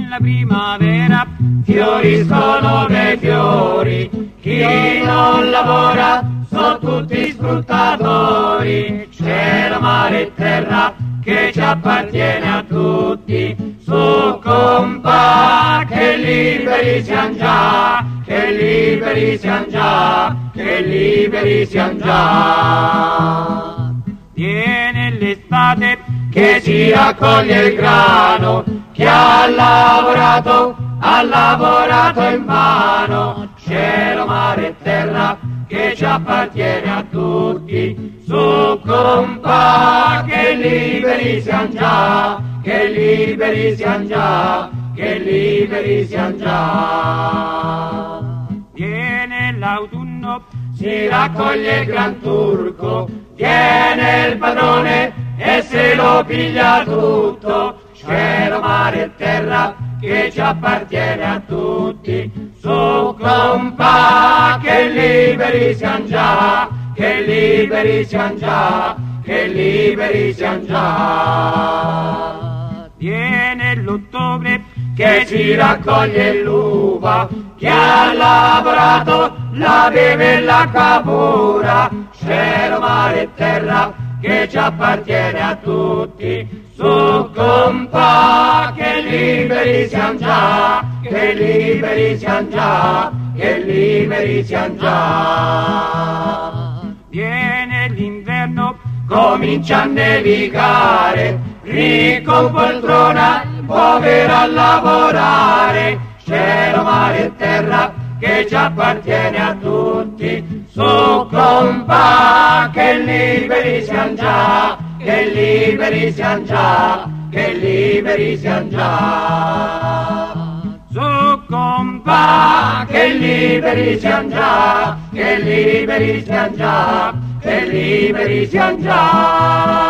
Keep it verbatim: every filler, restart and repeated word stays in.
nella primavera fioriscono dei fiori, chi non lavora sono tutti sfruttatori. Cielo, mare e terra che ci appartiene a tutti, su compa, che liberi siamo già, che liberi siamo già, che liberi siamo già. Viene l'estate che si raccoglie il grano, chi ha lavorato, ha lavorato invano. Cielo, mare e terra che ci appartiene a tutti, su compa, che liberi siamo già, che liberi siamo già, che liberi siamo già. Viene l'autunno, si raccoglie il gran turco, viene il padrone e se lo piglia tutto. Cielo, mare e terra che ci appartiene a tutti, su compa, che liberi siamo già, che liberi siamo già, che liberi siamo già. Viene l'ottobre che si raccoglie l'uva, chi ha lavorato la beve l'acqua pura. Cielo, mare e terra che ci appartiene a tutti, su compa, che liberi siamo già, che liberi siamo già, che liberi siamo già. Viene l'inverno, comincia a nevicare, ricco in poltrona, povero a lavorare. Cielo, mare e terra che ci appartiene a tutti, su compa, che liberi siamo già, che liberi siamo già, che liberi siamo già. Su compa, che liberi siamo già, che liberi siamo già, che liberi siamo già.